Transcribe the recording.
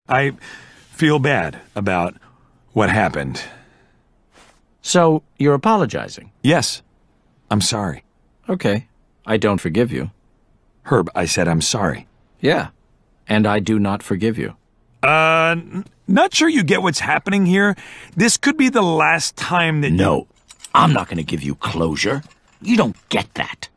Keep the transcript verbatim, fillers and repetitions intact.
I feel bad about what happened. So, you're apologizing? Yes. I'm sorry. Okay. I don't forgive you. Herb, I said I'm sorry. Yeah. And I do not forgive you. Uh, n- not sure you get what's happening here. This could be the last time that No. I'm not going to give you closure. You don't get that.